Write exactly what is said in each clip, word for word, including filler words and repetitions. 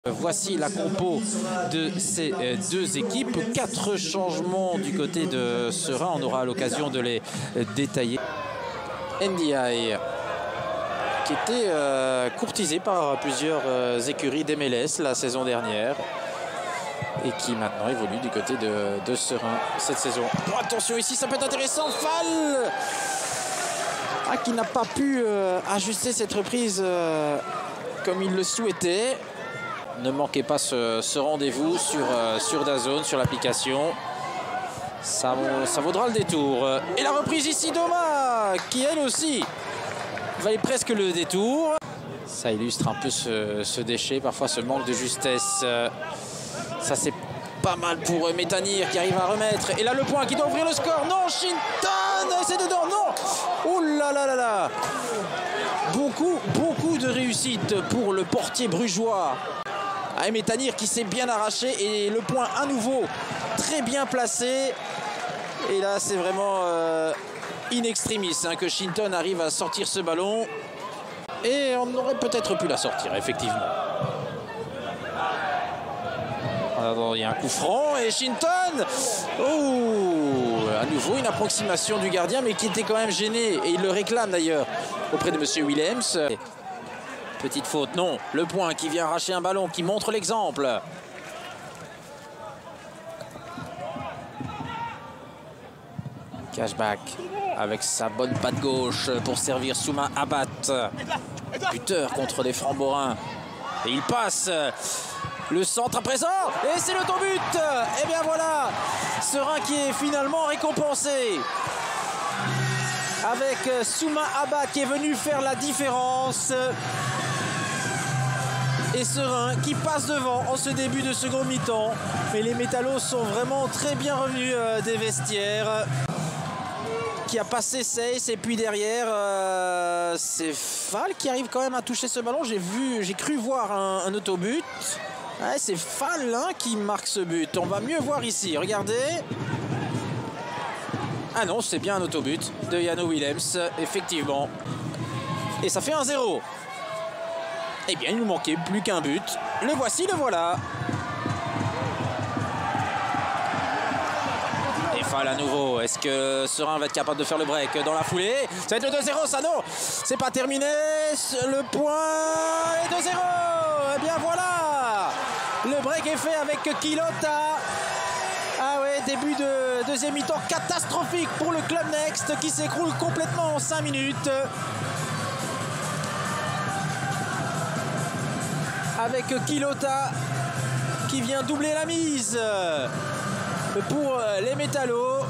Voici la compo de ces deux équipes. Quatre changements du côté de Seraing. On aura l'occasion de les détailler. N D I qui était euh, courtisé par plusieurs euh, écuries d'M L S la saison dernière et qui maintenant évolue du côté de, de Seraing cette saison. Oh, attention ici, ça peut être intéressant. Fall ah, qui n'a pas pu euh, ajuster cette reprise euh, comme il le souhaitait. Ne manquez pas ce, ce rendez-vous sur, euh, sur DAZN, sur l'application. Ça, ça vaudra le détour. Et la reprise ici d'Oma, qui elle aussi valait presque le détour. Ça illustre un peu ce, ce déchet, parfois ce manque de justesse. Ça c'est pas mal pour Métanire qui arrive à remettre. Et là le point qui doit ouvrir le score. Non, Shinton, c'est dedans, non. Oh là là là là. Beaucoup, beaucoup de réussite pour le portier brugeois. Ah, Métanire qui s'est bien arraché et le point à nouveau très bien placé. Et là c'est vraiment euh, in extremis hein, que Shinton arrive à sortir ce ballon. Et on aurait peut-être pu la sortir effectivement. Alors, il y a un coup franc et Shinton. Oh, à nouveau une approximation du gardien mais qui était quand même gêné. Et il le réclame d'ailleurs auprès de monsieur Willems. Petite faute, non. Le point qui vient arracher un ballon, qui montre l'exemple. Cashback avec sa bonne patte gauche pour servir Souma Abat. Buteur contre les Francs-Borins. Et il passe. Le centre à présent. Et c'est l'autobut. Et bien voilà. Seraing qui est finalement récompensé. Avec Souma Abat qui est venu faire la différence. Et Seraing qui passe devant en ce début de second mi-temps. Mais les Métallos sont vraiment très bien revenus euh, des vestiaires. Qui a passé Seyss et puis derrière euh, c'est Fall qui arrive quand même à toucher ce ballon. J'ai vu, j'ai cru voir un, un autobut. Ouais, c'est Fall hein, qui marque ce but. On va mieux voir ici, regardez. Ah non, c'est bien un autobut de Yano Willems, effectivement. Et ça fait un zéro. Eh bien, il nous manquait plus qu'un but. Le voici, le voilà. Et Fall à nouveau. Est-ce que Seraing va être capable de faire le break dans la foulée? Ça va être le deux zéro, ça non. C'est pas terminé. Le point est deux zéro. Eh bien, voilà. Le break est fait avec Quillota. Ah ouais, début de deuxième mi-temps catastrophique pour le Club Next qui s'écroule complètement en cinq minutes. Avec Quillota qui vient doubler la mise pour les Métallos.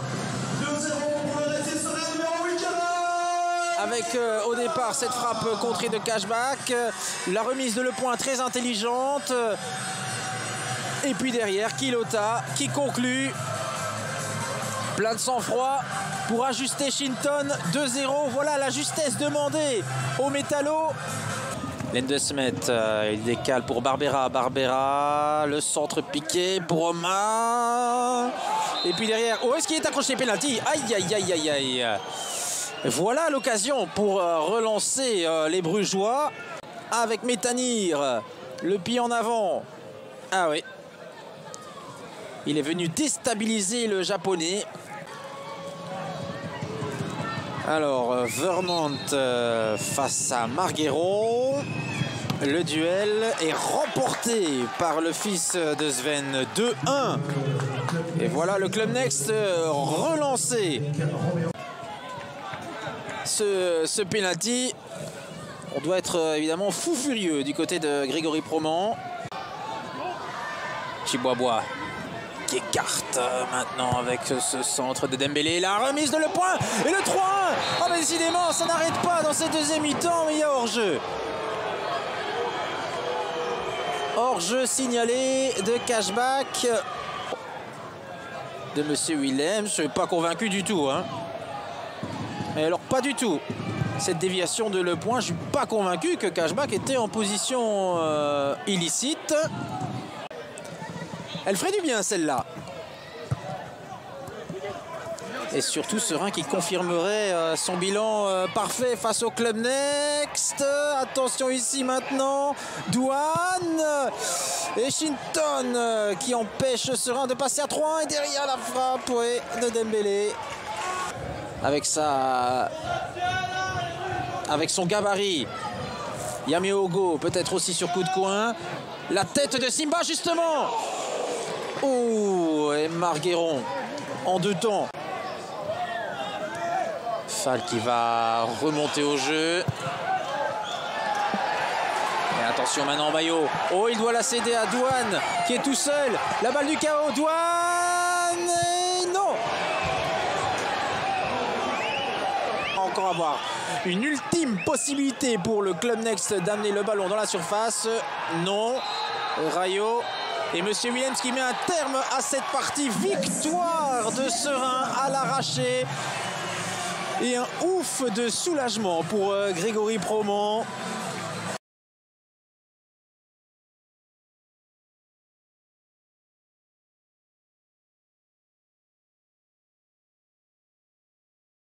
Avec euh, au départ cette frappe contrée de Cashback, la remise de le point très intelligente. Et puis derrière, Quillota qui conclut. Plein de sang-froid pour ajuster Shinton. deux zéro, voilà la justesse demandée aux Métallos. Lendesmet, euh, il décale pour Barbera. Barbera, le centre piqué pour Omar. Et puis derrière, oh, est-ce qu'il est accroché penalty? Aïe, aïe, aïe, aïe, aïe. Voilà l'occasion pour euh, relancer euh, les Brugeois. Avec Métanire, le pied en avant. Ah oui. Il est venu déstabiliser le japonais. Alors, euh, Vermont euh, face à Marguero. Le duel est remporté par le fils de Sven, deux un. Et voilà le Club Next euh, relancé. Ce, ce penalty, on doit être euh, évidemment fou furieux du côté de Grégory Proman. Chiboabois qui écarte euh, maintenant avec ce centre de Dembélé. La remise de le point et le trois un. Oh, mais décidément, ça n'arrête pas dans cette deuxième mi-temps, mais il y a hors-jeu. Hors-jeu signalé de Cashback de monsieur Willems. Je ne suis pas convaincu du tout. Hein. Mais alors, pas du tout. Cette déviation de le point, je ne suis pas convaincu que Cashback était en position euh, illicite. Elle ferait du bien celle-là. Et surtout Seraing qui confirmerait euh, son bilan euh, parfait face au Club Next. Attention ici maintenant. Douane. Et Shinton euh, qui empêche Serein de passer à trois. Et derrière la frappe ouais, de Dembélé. Avec sa... Avec son gabarit. Yameogo peut-être aussi sur coup de coin. La tête de Simba justement. Oh, et Margueron en deux temps. Fall qui va remonter au jeu. Et attention maintenant Maillot. Oh, il doit la céder à Douane qui est tout seul. La balle du chaos. Douane. Et non. Encore à voir. Une ultime possibilité pour le Club Next d'amener le ballon dans la surface. Non. Rayo. Et Monsieur Williams qui met un terme à cette partie. Victoire de Serein à l'arraché. Et un ouf de soulagement pour Grégory Proman.